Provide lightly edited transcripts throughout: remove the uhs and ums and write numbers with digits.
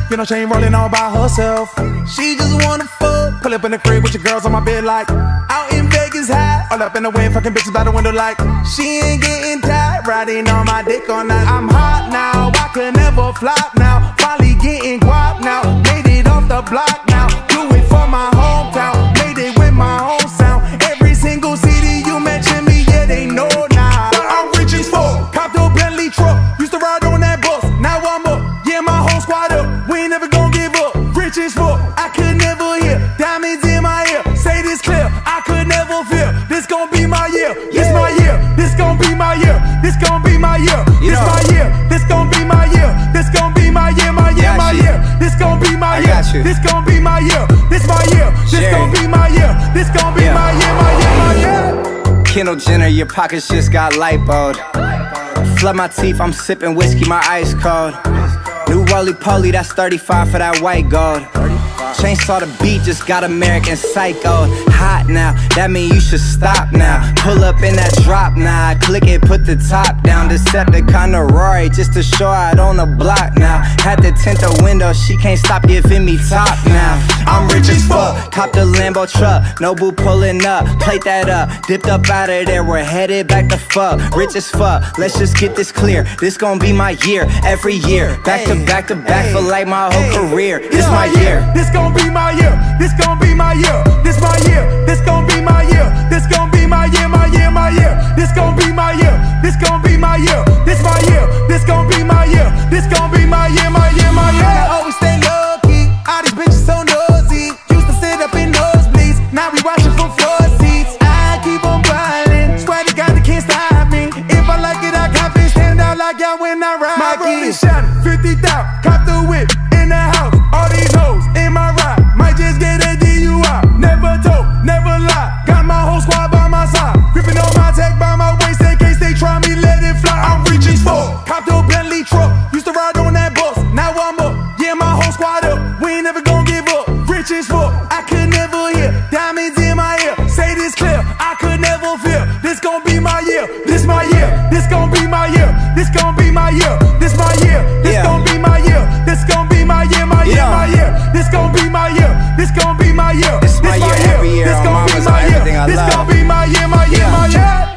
You know she ain't rolling all by herself. She just wanna fuck. Pull up in the crib with your girls on my bed like out in Vegas high. All up in the wind, fucking bitches by the window like she ain't getting tired. Riding on my dick all night. I'm hot now, I can never flop now. Finally getting guap now. Made it off the block now. Do it for my hometown. Made it with my own sound. Every single city you mention me, yeah, they know now. I'm rich as fuck. Copped a Bentley truck. Used to ride on that bus. Now I'm up. Yeah, my whole squad up. We ain't never gonna give up. Rich as fuck. I could never hear. Diamonds in my ear. Say this clear. I could never fear. This gon' be my year. This my year. This gon' be my year. This gon' be my year. This my year. This gon' be my year. This gon' be my year. My year. My year. This gon' be my year. This gon' be my year. This my year. This gon' be my year. This gon' be my year. My year. My year. Kendall Jenner, your pockets just got lipoed. Flood my teeth, I'm sipping whiskey, my ice cold. New roly-poly, that's 35 for that white gold. Chainsaw the beat, just got American Psycho. Hot now, that mean you should stop now. Pull up in that drop now, click it, put the top down. Decepticon to Rory, just to show out on the block now. Had to tint the window, she can't stop giving me top now. I'm rich as fuck, copped the Lambo truck. No boo pulling up, plate that up. Dipped up out of there, we're headed back to fuck. Rich as fuck, let's just get this clear. This gon' be my year, every year. Back to back to back for like my whole career. This my year. This gon' be my year. This gon' be my year. This my year. This gon' be my year. This gon' be my year. My year. My year. This gon' be my year. This gon' be my year. This my year. This gon' be my year. This gon' be my year. My year. My year. I always stay low key. All these bitches so nosy. Used to sit up in nosebleeds. Now we watching from floor seats. I keep on ballin'. Swear to God they can't stop me. If I like it, I got it. Stand out like y'all when I ride. My rolling shining. 50,000. Cop the whip in the house. All these hoes in my ride. Might just get a DUI. Never told, never lie. Got my whole squad by my side. Gripping on my tech by my waist in case they try me, let it fly. I'm rich as fuck. Copped a Bentley truck. Used to ride on that bus. Now I'm up. Yeah, my whole squad up. We ain't never gonna give up. Rich as fuck. I could never hear. Diamonds in my ear. Say this clear. I could never fear. This gon' be my year. This my year. This gon' be my year. This gon' be my year. This my year. This gon' be my year. This gon' be my year. My year. My year. This gon' be my year. This gon' be my year. This my year every year. This gon' be my year. This gon' be my year. My year. My year.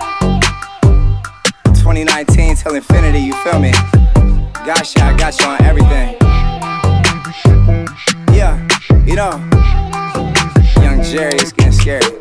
2019 till infinity, you feel me? GASHI, I got you on everything. Yeah, you know, Young Jerry is getting scary.